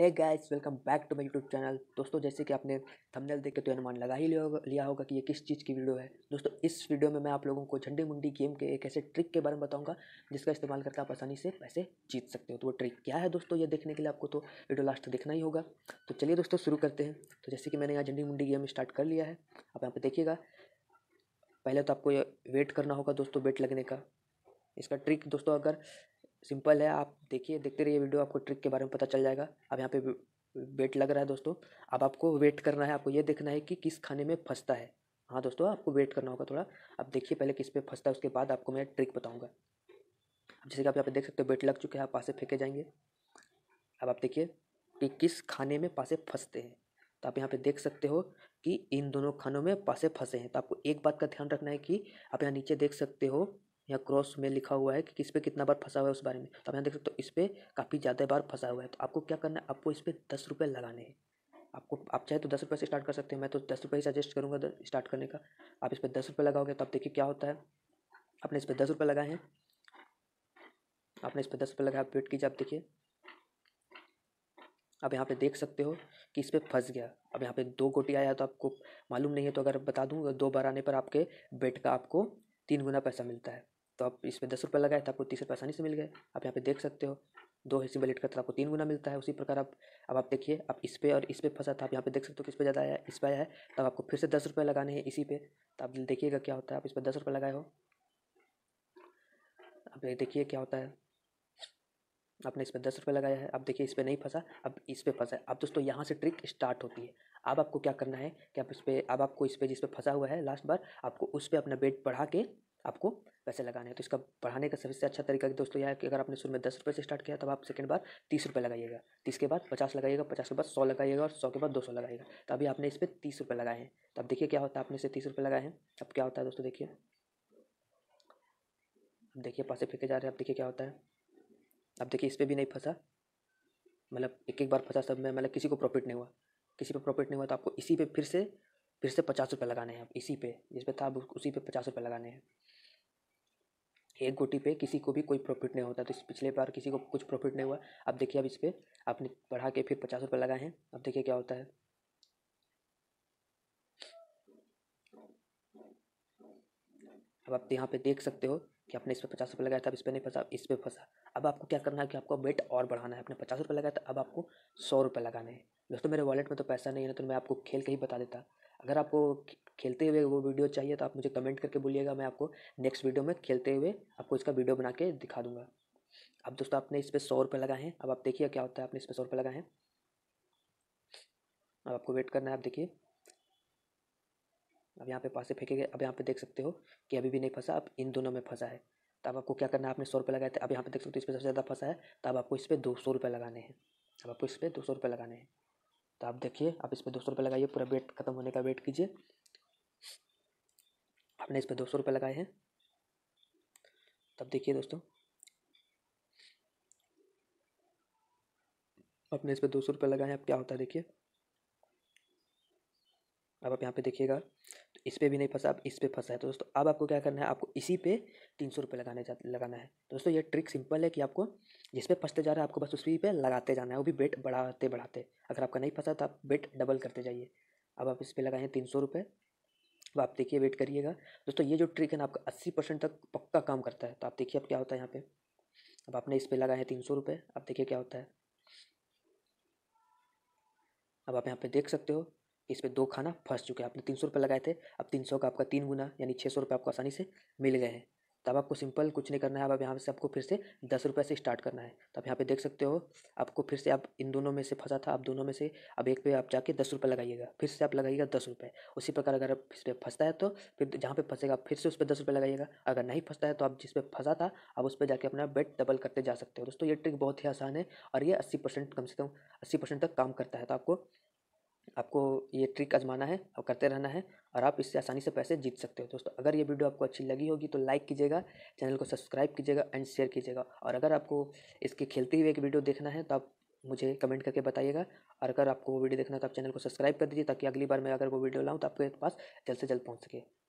Hey guys, welcome back to my YouTube channel. दोस्तों, जैसे कि आपने थंबनेल देख के तो अनुमान लगा ही लिया होगा कि ये किस चीज़ की वीडियो है। दोस्तों, इस वीडियो में मैं आप लोगों को झंडी मुंडी गेम के एक ऐसे ट्रिक के बारे में बताऊंगा जिसका इस्तेमाल करके आप आसानी से पैसे जीत सकते हो। तो वो ट्रिक क्या है दोस्तों, ये देखने के लिए आपको तो वीडियो लास्ट तक देखना ही होगा। तो चलिए दोस्तों, शुरू करते हैं। तो जैसे कि मैंने यहाँ झंडी मुंडी गेम स्टार्ट कर लिया है। आप यहाँ पर देखिएगा, पहले तो आपको ये वेट करना होगा दोस्तों, बेट लगने का। इसका ट्रिक दोस्तों अगर सिंपल है, आप देखिए, देखते रहिए वीडियो, आपको ट्रिक के बारे में पता चल जाएगा। अब यहाँ पे वेट लग रहा है दोस्तों। अब आपको वेट करना है, आपको ये देखना है कि किस खाने में फंसता है। हाँ दोस्तों, आपको वेट करना होगा थोड़ा। अब देखिए पहले किस पे फंसता है, उसके बाद आपको मैं ट्रिक बताऊंगा। अब जैसे कि आप यहाँ पे देख सकते हो, वेट लग चुके हैं, आप पासे फेंके जाएंगे। अब आप देखिए कि किस खाने में पासे फंसते हैं। तो आप यहाँ पे देख सकते हो कि इन दोनों खानों में पासे फंसे हैं। तो आपको एक बात का ध्यान रखना है कि आप यहाँ नीचे देख सकते हो, यहाँ क्रॉस में लिखा हुआ है कि किस पे कितना बार फंसा हुआ है उस बारे में। तो आप यहाँ देख सकते हो, इस पे काफ़ी ज़्यादा बार फंसा हुआ है। तो आपको क्या करना है, आपको इस पे 10 रुपये लगाने हैं। आपको, आप चाहे तो 10 रुपये से स्टार्ट कर सकते हैं। मैं तो 10 रुपये ही सजेस्ट करूँगा स्टार्ट करने का। आप इस पर 10 रुपये लगाओगे तो आप देखिए क्या होता है। आपने इस पर 10 रुपये लगाए हैं, आपने इस पर 10 रुपये लगाए, आप वेट कीजिए। आप देखिए, अब यहाँ पे देख सकते हो कि इस पर फंस गया। अब यहाँ पे 2 गोटी आया, तो आपको मालूम नहीं है तो अगर बता दूँ, 2 बार आने पर आपके बेट का आपको 3 गुना पैसा मिलता है। तो आप इस पर 10 रुपये लगाए तो आपको 30 रुपये आसानी से मिल गए। आप यहाँ पे देख सकते हो, 2 सिंबल हिट करता है, आपको 3 गुना मिलता है। उसी प्रकार आप, अब आप देखिए, आप इस पे और इस पे फंसा था। आप यहाँ पे देख सकते हो किस पे ज़्यादा आया है, इस पे आया है। तब आपको फिर से 10 रुपये लगाने हैं इसी पे। तो आप देखिएगा क्या होता है। आप इस पर 10 रुपये लगाए हो, अब ये देखिए क्या होता है। आपने इस पे 10 रुपये लगाया है, अब देखिए इस पे नहीं फंसा, अब इस पे फंसा है। अब दोस्तों यहाँ से ट्रिक स्टार्ट होती है। अब आपको क्या करना है कि आप इस पे, अब आपको इस पे जिस पे फंसा हुआ है लास्ट बार, आपको उस पे अपना बेट बढ़ा के आपको पैसे लगाने हैं। तो इसका बढ़ाने का सबसे अच्छा तरीका दोस्तों यह है कि अगर आपने शुरू में 10 रुपये से स्टार्ट किया, तब आप सेकंड बार 30 रुपये लगाइएगा, 30 के बाद 50 लगाइएगा, 50 के बाद 100 लगाइएगा और 100 के बाद 200 लगाइएगा। तो अभी आपने इस पर 30 रुपये लगाए हैं। तो अब देखिए क्या होता है, आपने इसे 30 रुपये लगाए हैं। अब क्या होता है दोस्तों, देखिए, अब देखिए पासे फेंके जा रहे हैं। अब देखिए क्या होता है। अब देखिए इस पर भी नहीं फंसा, मतलब एक एक बार फंसा, सब में मतलब किसी को प्रॉफिट नहीं हुआ, किसी पे प्रॉफिट नहीं हुआ। तो आपको इसी पे फिर से 50 रुपये लगाने हैं। आप इसी पे जिस पे था, अब उसी पे 50 रुपये लगाने हैं। एक गोटी पे किसी को भी कोई प्रॉफिट नहीं होता, तो इस पिछले बार किसी को कुछ प्रॉफिट नहीं हुआ। अब देखिए, अब इस पे आपने बढ़ा के फिर 50 रुपये लगाए हैं। अब देखिए क्या होता है। अब आप यहाँ पे देख सकते हो कि आपने इस पे 50 रुपये लगाया था, अब इस पे नहीं फंसा, अब इस पे फंसा। अब आपको क्या करना है कि आपको बेट और बढ़ाना है। आपने 50 रुपये लगाया था, अब आपको 100 रुपये लगाने हैं। दोस्तों, मेरे वॉलेट में तो पैसा नहीं है ना, तो मैं आपको खेल के ही बता देता। अगर आपको खेलते हुए वो वीडियो चाहिए तो आप मुझे कमेंट करके बोलिएगा, मैं आपको नेक्स्ट वीडियो में खेलते हुए आपको इसका वीडियो बना के दिखा दूंगा। अब दोस्तों, आपने इस पर 100 रुपये लगाए हैं। अब आप देखिए क्या होता है। आपने इस पर 100 रुपये लगाए हैं, अब आपको वेट करना है। आप देखिए, अब यहाँ पे पासे फेंकेंगे। अब यहाँ पे देख सकते हो कि अभी भी नहीं फंसा, अब इन दोनों में फंसा है। तो अब आपको क्या करना है, आपने 100 रुपये लगाए थे, अब यहाँ पे देख सकते हो इस पर सबसे ज़्यादा फंसा है। तो अब आपको इस पर 200 रुपये लगाने हैं। अब आपको इस पर 200 रुपये लगाने हैं। तो आप देखिए, आप इस पर 200 रुपये लगाइए, पूरा बेट खत्म होने का वेट कीजिए। आपने इस पर 200 रुपये लगाए हैं। तब देखिए दोस्तों, आपने इस पर 200 रुपये लगाए हैं। अब क्या होता है देखिए, अब आप यहाँ पे देखिएगा, तो इस पे भी नहीं फंसा, अब इस पे फंसा है। तो दोस्तों, अब आपको क्या करना है, आपको इसी पे 300 रुपये लगाना है। तो दोस्तों, ये ट्रिक सिंपल है कि आपको जिस पे फंसते जा रहा है, आपको बस उसी पे लगाते जाना है, वो भी बेट बढ़ाते बढ़ाते। अगर आपका नहीं फंसा तो आप बेट डबल करते जाइए। अब आप इस पे लगाए हैं 300 रुपये। अब आप देखिए, वेट करिएगा दोस्तों, ये जो ट्रिक है ना, आपका 80% तक पक्का काम करता है। तो आप देखिए अब क्या होता है यहाँ पे। अब आपने इस पे लगाए हैं 300 रुपये, अब देखिए क्या होता है। अब आप यहाँ पे देख सकते हो कि इस पे 2 खाना फंस चुके हैं। आपने 300 रुपये लगाए थे, अब 300 का आपका 3 गुना यानी 600 रुपये आपको आसानी से मिल गए हैं। तब आपको सिंपल कुछ नहीं करना है। अब यहाँ से आपको फिर से 10 रुपये से स्टार्ट करना है। तो आप यहाँ पे देख सकते हो, आपको फिर से, आप इन दोनों में से फंसा था, आप दोनों में से अब एक पे आप जाके 10 रुपये लगाइएगा, फिर से आप लगाइएगा 10 रुपये। उसी प्रकार अगर आप इस पर फंसता है तो फिर जहाँ पे फंसेगा फिर से उस पर 10 रुपये लगाइएगा। अगर नहीं फंसता है तो आप जिस पे फंसा था, आप उस पर जाके अपना बेट डबल करते जा सकते हो। दोस्तों, ये ट्रिक बहुत ही आसान है और ये 80% कम से कम 80% तक काम करता है। तो आपको आपको ये ट्रिक आजमाना है और करते रहना है, और आप इससे आसानी से पैसे जीत सकते हो। दोस्तों, अगर ये वीडियो आपको अच्छी लगी होगी तो लाइक कीजिएगा, चैनल को सब्सक्राइब कीजिएगा एंड शेयर कीजिएगा। और अगर आपको इसके खेलते हुए एक वीडियो देखना है तो आप मुझे कमेंट करके बताइएगा। और अगर आपको वो वीडियो देखना है तो आप चैनल को सब्सक्राइब कर दीजिए, ताकि अगली बार मैं अगर वो वीडियो लाऊँ तो आपके पास जल्द से जल्द पहुँच सके।